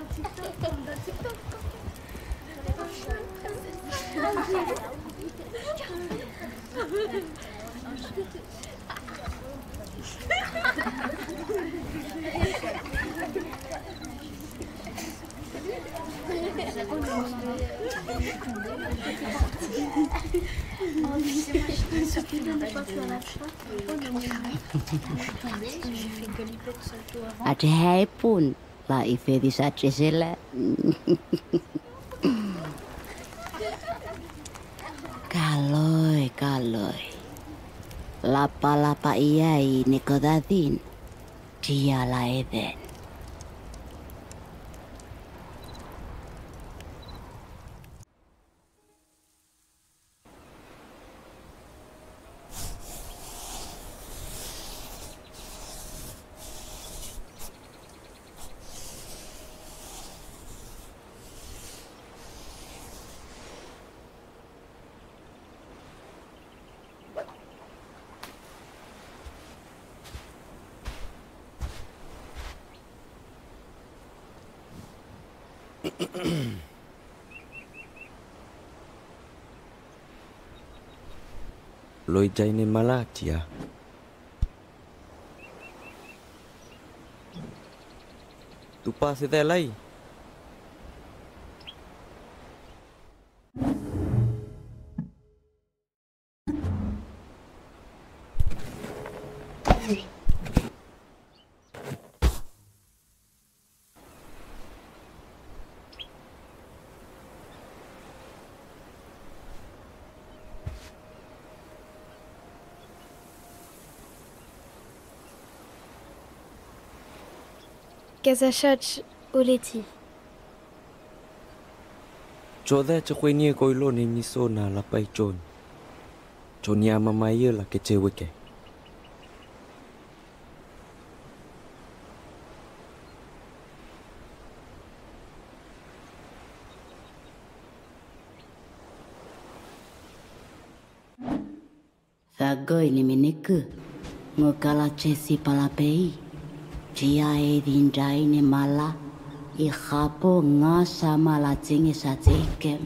Ada hai pun lah ife di saja sila. Kaloi. Lapa iyai ni kodatin. Tchia la eden. Loi jainin malah Tchia. Tupa sedai lai. Kazachach Oleti. Choda chakwe ni koilo ni miso na lapai chon. Chonya mamaya la keceweke. Thagoi ni miniku. Ngokala chesi palapei. Tchia dindai ni mala. Ikhapo nga sama la tingi sa tekem.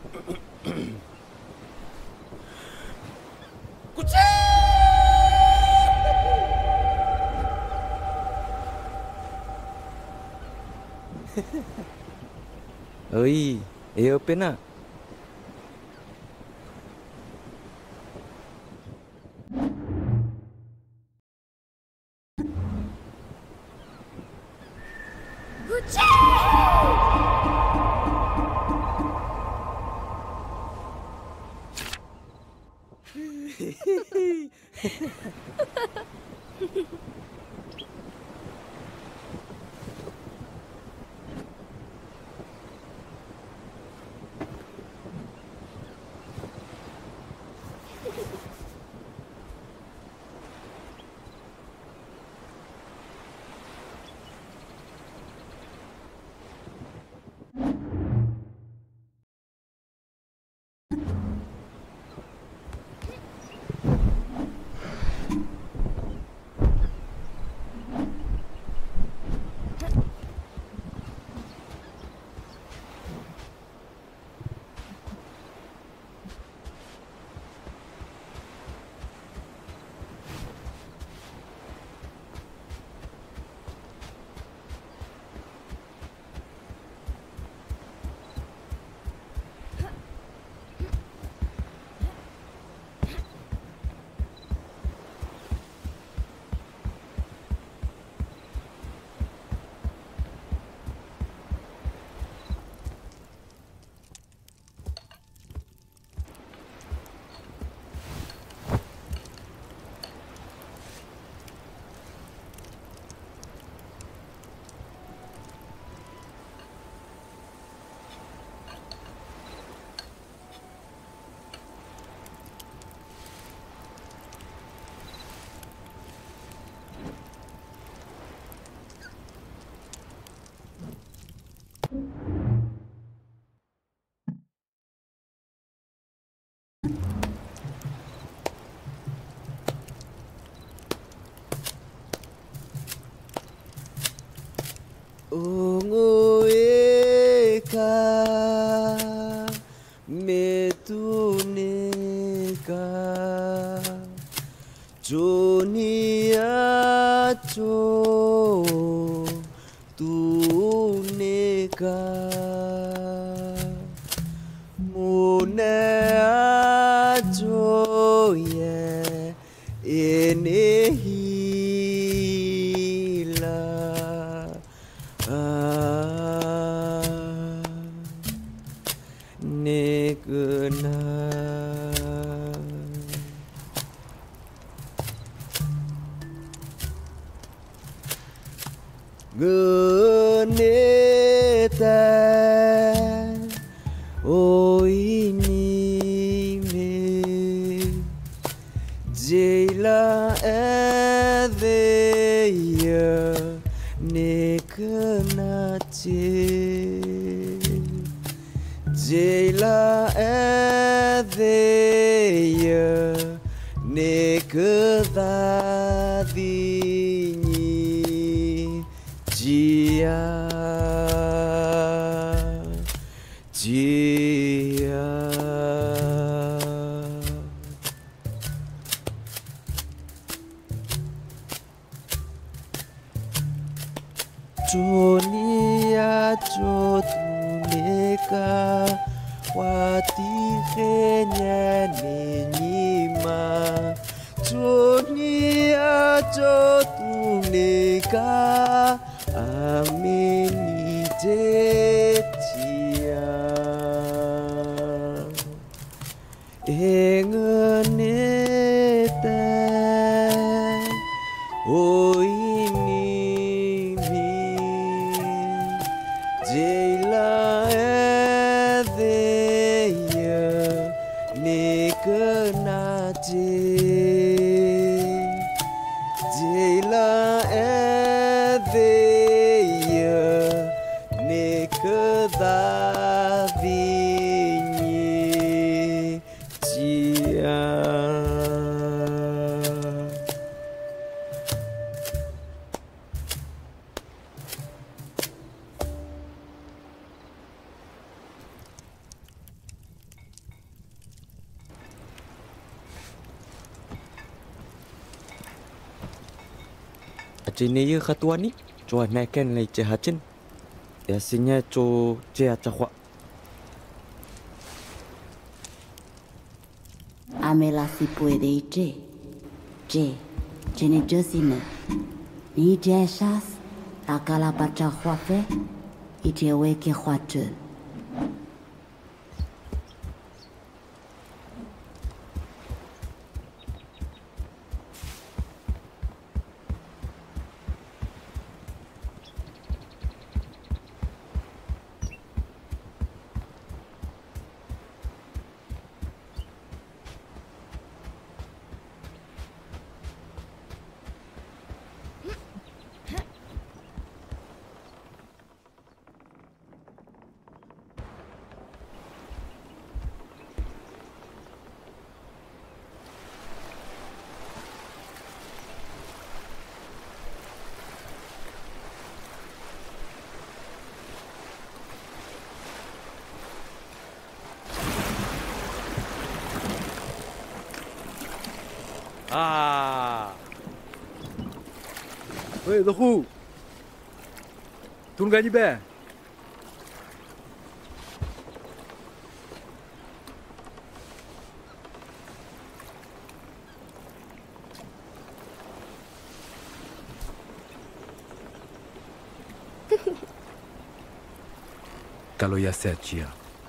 Ơi, iyo pena. Ongoeka metuneka Jonia cho tuneka Monea joye enehila Nekena Geneta O ini me Jela edeya Nekena Jela edeya Nekedadinyi Tchia Tchia Jonia jotuneka Watigenya nenyima Jonia jotuneka Ameni Tchia Engeneta O ini Jela edeya Nekena Jela edeya Nekedadinyi Tchia Acini ye katua ni, coa naikan lai cehacin. Biasanya co cea cahwa. Amela si puede ije. Je, jene josine. Ni jeshas, la kala bacha huafe, ije weke huatu. Oi, Lohru. Tunggu ni be. Kalau ya set Tchia.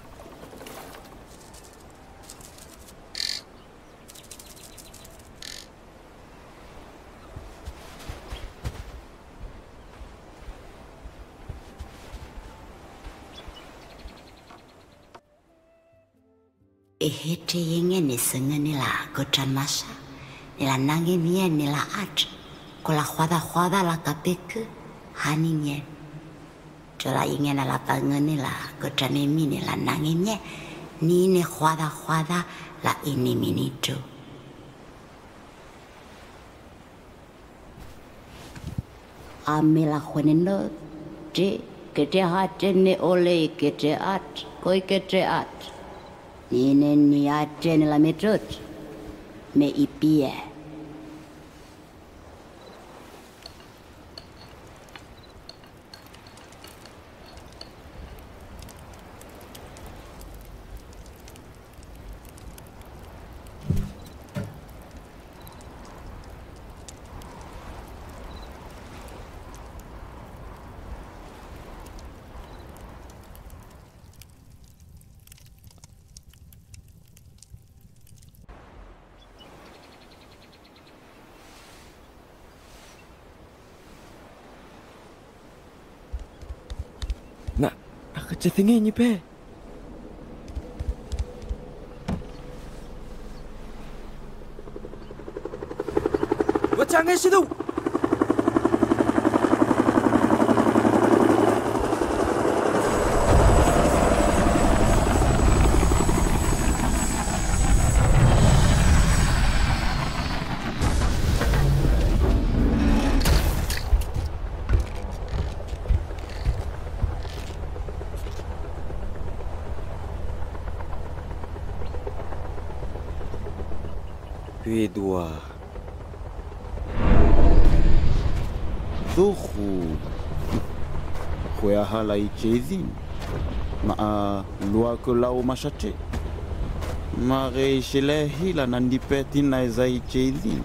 Ehete yenge ni senga ni la kocha masa. Ni la nange mie ni la ach. Ko la juada la kapeku hani nye. Jola yenge na la panga ni la kocha ne mi ni la nange mie. Ni ne juada la ini minito. Ame la jueneno. Je, que te hache ne ole que te at. Koi que te at. Nine ni ache ni la metrot. Me ipie. Nak kerja tinggi ni pe. Wacang es itu. Dua Zuhu Huea halai chezin Maa lua ke lau masache Mare shelehi la nandipetin na zai chezin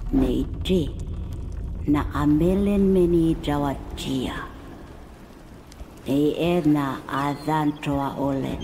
Neiti na amelen meni jawa Tchia. E na adhan toa olen.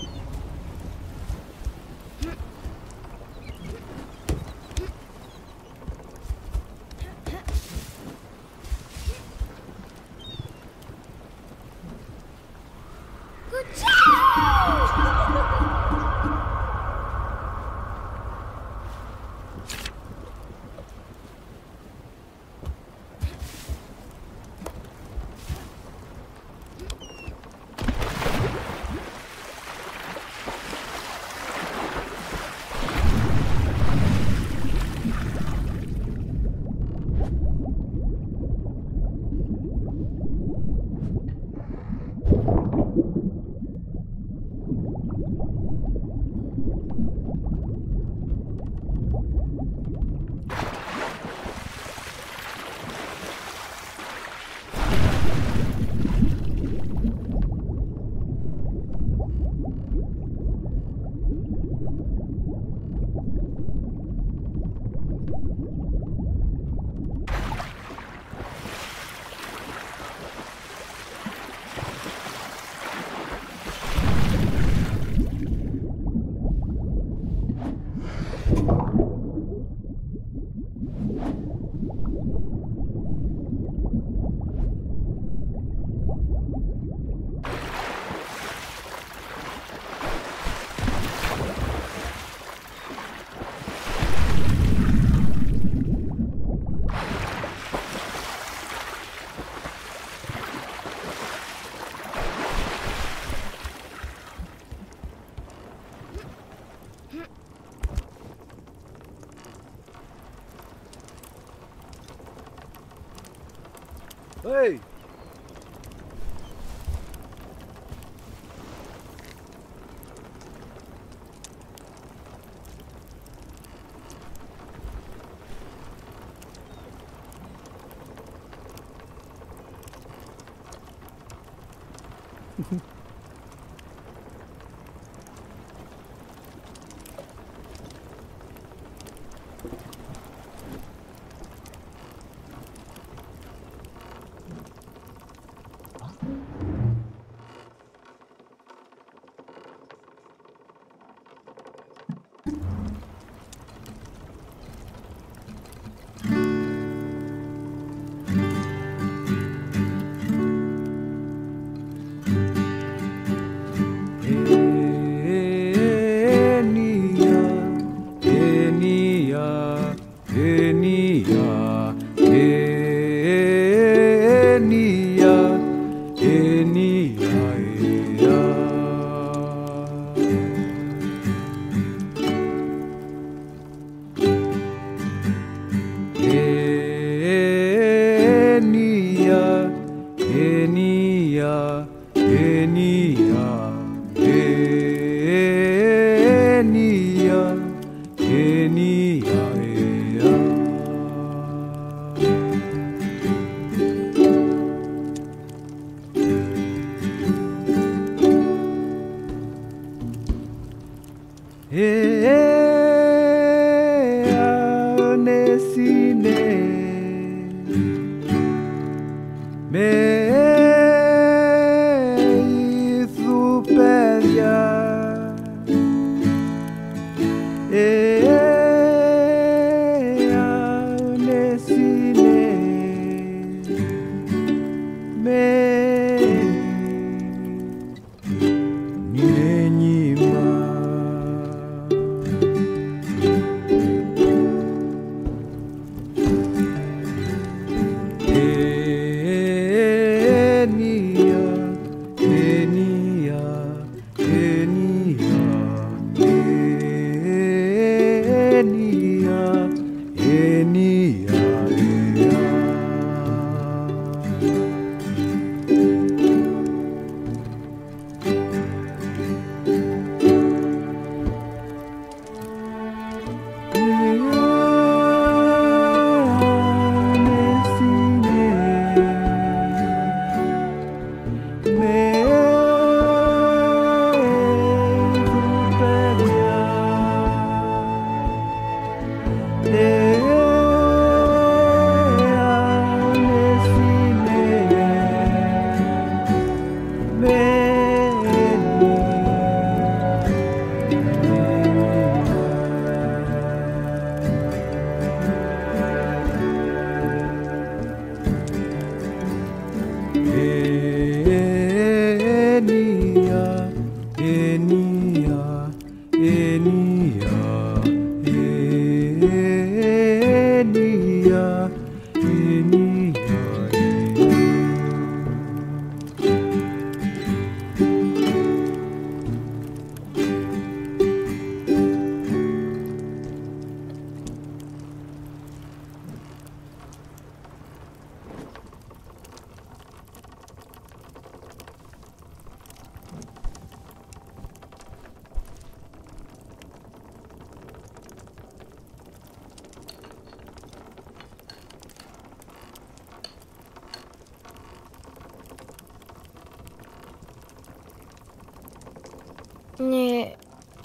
Hey!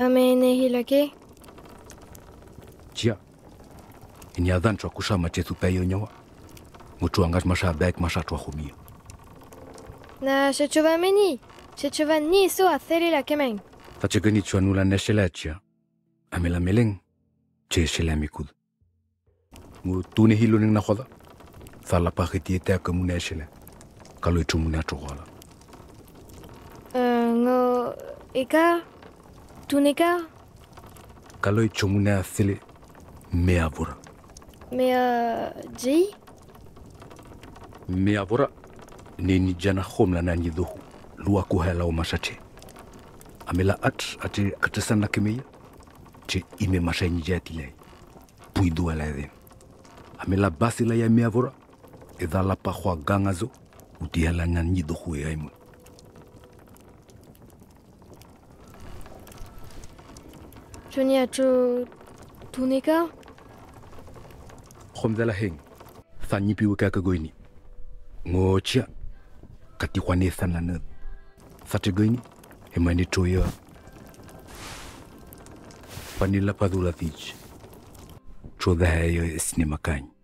Amene hilake. Tchia. Ini adhan chwa kusha machetu peyo nyawa. Mutu angas masha back masha chwa khumia. Na shechova meni. Shechova ni so atheri la kemeng. Tachegani chwa nula neshela Tchia. Amela meleng. Che shela mikud. Mu tune hilo ning na khoda. Thala pakhiti eta kamune shela. Kalo itumune chogola. Ngo eka tuneka. Kalo itumune athile Meavora. Mea ji. Meavora nini jana khomla na nyiduhu lua kuhela o mashache. Amela ati katasana kemeya. Che ime masha njati lai. Puidu ala eden. Amela basi la ya Meavora. Edha la pa khwa gangazo utihala na nyiduhu ya imu. Chonia cho tuneka. Khomdala heng. Thanyipi wika kagoini. Ngo Tchia kati kwane than la ned. Thatigoini emani toya. Panila padula thich. Chodha hayo esine makany.